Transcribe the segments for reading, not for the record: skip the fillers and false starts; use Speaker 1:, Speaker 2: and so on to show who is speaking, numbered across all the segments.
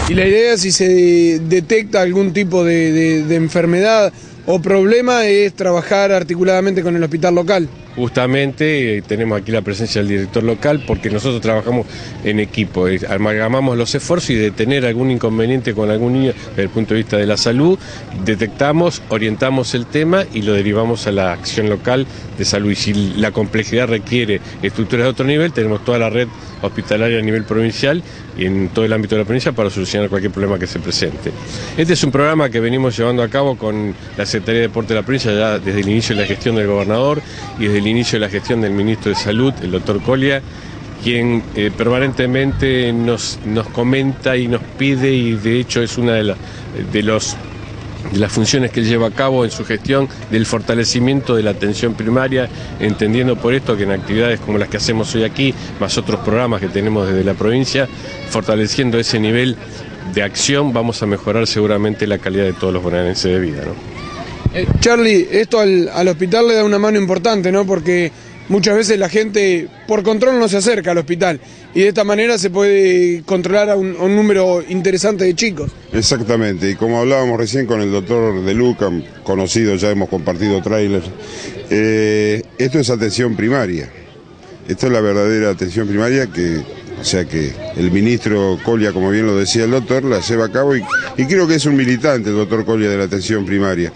Speaker 1: Y la idea, si se detecta algún tipo de enfermedad o problema, es trabajar articuladamente con el hospital local.
Speaker 2: Justamente tenemos aquí la presencia del director local porque nosotros trabajamos en equipo, amalgamamos los esfuerzos y de tener algún inconveniente con algún niño desde el punto de vista de la salud, detectamos, orientamos el tema y lo derivamos a la acción local de salud. Y si la complejidad requiere estructuras de otro nivel, tenemos toda la red hospitalaria a nivel provincial y en todo el ámbito de la provincia para solucionar cualquier problema que se presente. Este es un programa que venimos llevando a cabo con la Secretaría de Deporte de la provincia ya desde el inicio de la gestión del gobernador y desde el inicio de la gestión del ministro de Salud, el doctor Colia, quien permanentemente nos comenta y nos pide, y de hecho es una de las funciones que él lleva a cabo en su gestión, del fortalecimiento de la atención primaria, entendiendo por esto que en actividades como las que hacemos hoy aquí, más otros programas que tenemos desde la provincia, fortaleciendo ese nivel de acción, vamos a mejorar seguramente la calidad de todos los bonaerenses de vida, ¿no?
Speaker 1: Charlie, esto al hospital le da una mano importante, ¿no? Porque muchas veces la gente por control no se acerca al hospital y de esta manera se puede controlar a un número interesante de chicos.
Speaker 3: Exactamente, y como hablábamos recién con el doctor De Luca, conocido, ya hemos compartido trailers, esto es atención primaria, esto es la verdadera atención primaria o sea que el ministro Colia, como bien lo decía el doctor, la lleva a cabo y creo que es un militante el doctor Colia de la atención primaria.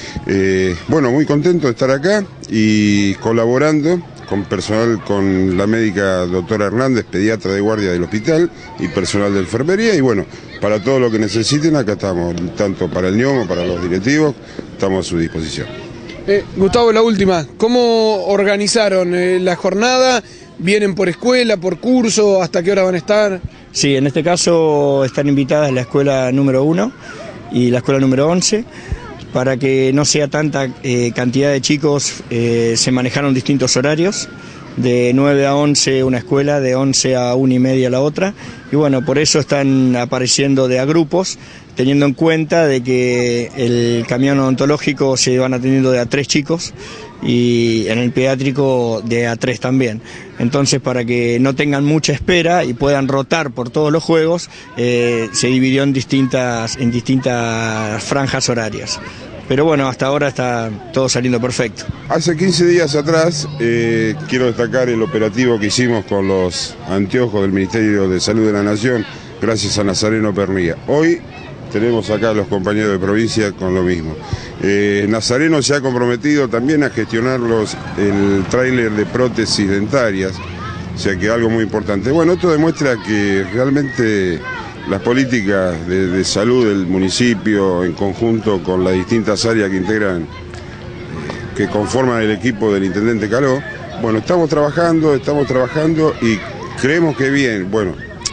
Speaker 3: Bueno, muy contento de estar acá y colaborando con personal, con la médica doctora Hernández, pediatra de guardia del hospital y personal de enfermería, y bueno, para todo lo que necesiten acá estamos, tanto para el ñomo, para los directivos, estamos a su disposición.
Speaker 1: Gustavo, la última, ¿cómo organizaron la jornada? ¿Vienen por escuela, por curso? ¿Hasta qué hora van a estar?
Speaker 4: Sí, en este caso están invitadas la escuela número 1 y la escuela número 11. Para que no sea tanta cantidad de chicos, se manejaron distintos horarios, de 9 a 11 una escuela, de 11 a 1:30 la otra, y bueno, por eso están apareciendo de a grupos, teniendo en cuenta de que el camión odontológico se van atendiendo de a 3 chicos, y en el pediátrico de a 3 también. Entonces, para que no tengan mucha espera y puedan rotar por todos los juegos, se dividió en distintas franjas horarias. Pero bueno, hasta ahora está todo saliendo perfecto.
Speaker 3: Hace 15 días atrás, quiero destacar el operativo que hicimos con los anteojos del Ministerio de Salud de la Nación, gracias a Nazareno Pernía. Hoy tenemos acá a los compañeros de provincia con lo mismo. Nazareno se ha comprometido también a gestionar el tráiler de prótesis dentarias, o sea que algo muy importante. Bueno, esto demuestra que realmente las políticas de salud del municipio, en conjunto con las distintas áreas que integran, que conforman el equipo del intendente Caló, bueno, estamos trabajando y creemos que bien. Bueno,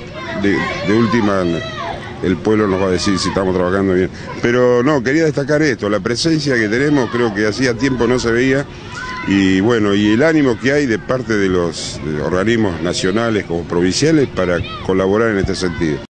Speaker 3: de última, el pueblo nos va a decir si estamos trabajando bien. Pero no, quería destacar esto, la presencia que tenemos, creo que hacía tiempo no se veía, y bueno, y el ánimo que hay de parte de los organismos nacionales como provinciales para colaborar en este sentido.